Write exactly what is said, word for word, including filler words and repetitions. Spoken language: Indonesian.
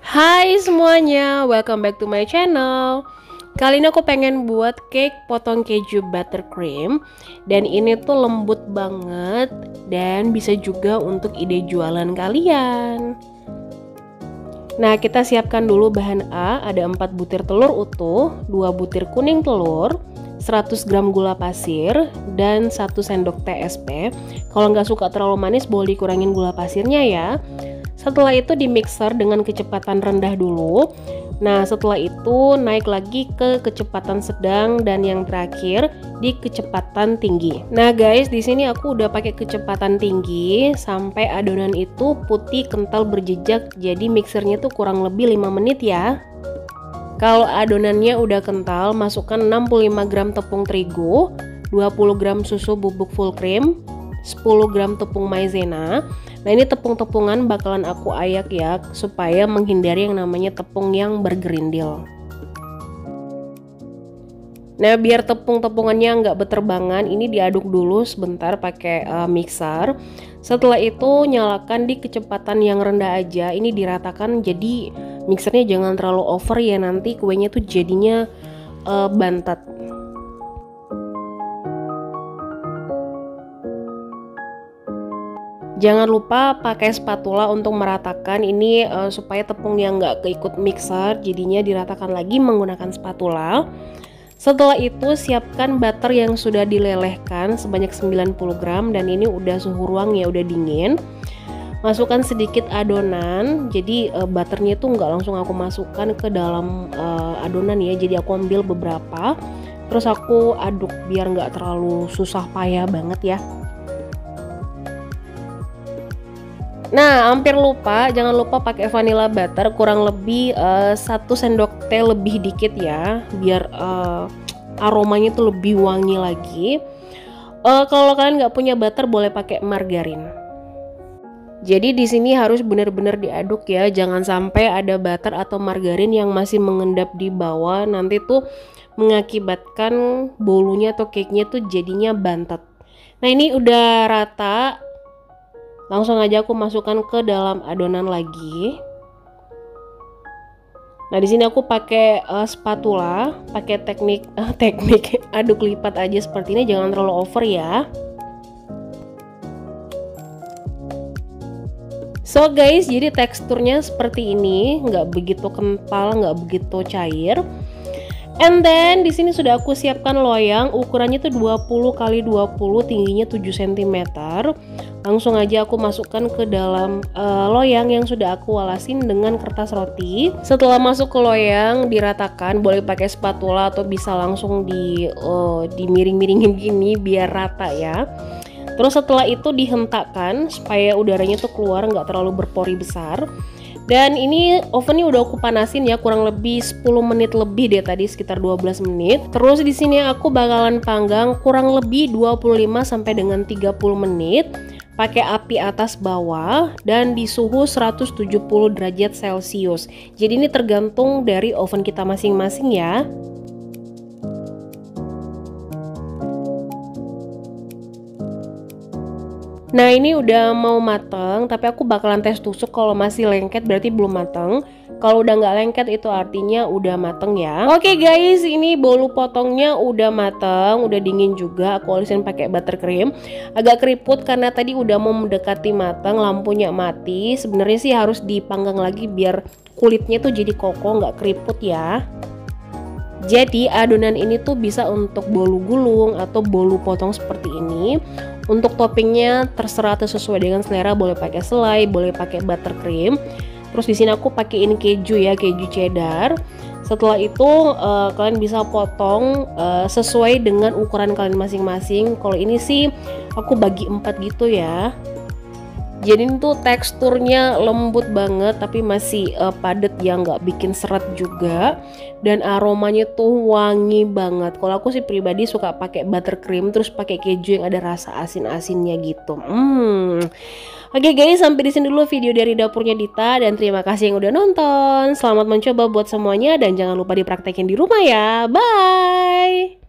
Hai semuanya, welcome back to my channel. Kali ini aku pengen buat cake potong keju buttercream. Dan ini tuh lembut banget dan bisa juga untuk ide jualan kalian. Nah, kita siapkan dulu bahan A. Ada empat butir telur utuh, dua butir kuning telur, seratus gram gula pasir, dan satu sendok teh es pe. Kalau nggak suka terlalu manis boleh dikurangin gula pasirnya ya. Setelah itu di mixer dengan kecepatan rendah dulu. Nah, setelah itu naik lagi ke kecepatan sedang dan yang terakhir di kecepatan tinggi. Nah, guys, di sini aku udah pakai kecepatan tinggi sampai adonan itu putih kental berjejak. Jadi mixernya tuh kurang lebih lima menit ya. Kalau adonannya udah kental, masukkan enam puluh lima gram tepung terigu, dua puluh gram susu bubuk full cream, sepuluh gram tepung maizena. Nah, ini tepung-tepungan bakalan aku ayak ya, supaya menghindari yang namanya tepung yang bergerindil. Nah, biar tepung-tepungannya nggak berterbangan, ini diaduk dulu sebentar pakai uh, mixer. Setelah itu nyalakan di kecepatan yang rendah aja. Ini diratakan, jadi mixernya jangan terlalu over ya, nanti kuenya tuh jadinya uh, bantat. Jangan lupa pakai spatula untuk meratakan ini uh, supaya tepungnya nggak keikut mixer, jadinya diratakan lagi menggunakan spatula. Setelah itu siapkan butter yang sudah dilelehkan sebanyak sembilan puluh gram dan ini udah suhu ruang ya, udah dingin. Masukkan sedikit adonan, jadi uh, butternya tuh nggak langsung aku masukkan ke dalam uh, adonan ya, jadi aku ambil beberapa, terus aku aduk biar nggak terlalu susah payah banget ya. Nah, hampir lupa, jangan lupa pakai vanilla butter kurang lebih uh, satu sendok teh lebih dikit ya, biar uh, aromanya tuh lebih wangi lagi. Uh, kalau kalian nggak punya butter boleh pakai margarin. Jadi di sini harus benar-benar diaduk ya, jangan sampai ada butter atau margarin yang masih mengendap di bawah, nanti tuh mengakibatkan bolunya atau cake-nya tuh jadinya bantet. Nah, ini udah rata. Langsung aja aku masukkan ke dalam adonan lagi. Nah, di sini aku pakai uh, spatula, pakai teknik uh, teknik aduk lipat aja seperti ini, jangan terlalu over ya. So guys, jadi teksturnya seperti ini, nggak begitu kental, nggak begitu cair. And then di sini sudah aku siapkan loyang, ukurannya tuh dua puluh kali dua puluh, tingginya tujuh sentimeter. Langsung aja aku masukkan ke dalam uh, loyang yang sudah aku walasin dengan kertas roti. Setelah masuk ke loyang, diratakan, boleh pakai spatula atau bisa langsung di uh, dimiring-miringin gini biar rata ya. Terus setelah itu dihentakkan supaya udaranya tuh keluar, nggak terlalu berpori besar. Dan ini ovennya udah aku panasin ya, kurang lebih sepuluh menit lebih deh tadi, sekitar dua belas menit. Terus di sini aku bakalan panggang kurang lebih dua puluh lima sampai dengan tiga puluh menit pakai api atas bawah dan di suhu seratus tujuh puluh derajat celcius. Jadi ini tergantung dari oven kita masing-masing ya. Nah, ini udah mau mateng, tapi aku bakalan tes tusuk, kalau masih lengket berarti belum mateng. Kalau udah nggak lengket itu artinya udah mateng ya. Oke guys, ini bolu potongnya udah mateng, udah dingin juga. Aku olesin pakai buttercream. Agak keriput karena tadi udah mau mendekati mateng, lampunya mati. Sebenarnya sih harus dipanggang lagi biar kulitnya tuh jadi kokoh, nggak keriput ya. Jadi adonan ini tuh bisa untuk bolu gulung atau bolu potong seperti ini. Untuk toppingnya terserah atau sesuai dengan selera, boleh pakai selai, boleh pakai buttercream. Terus di sini aku pakaiin keju ya, keju cheddar. Setelah itu uh, kalian bisa potong uh, sesuai dengan ukuran kalian masing-masing. Kalau ini sih aku bagi empat gitu ya. Jadi ini tuh teksturnya lembut banget tapi masih uh, padat yang nggak bikin seret juga, dan aromanya tuh wangi banget. Kalau aku sih pribadi suka pakai buttercream terus pakai keju yang ada rasa asin-asinnya gitu. Hmm. Oke guys, sampai di sini dulu video dari dapurnya Dita dan terima kasih yang udah nonton. Selamat mencoba buat semuanya dan jangan lupa dipraktekin di rumah ya. Bye.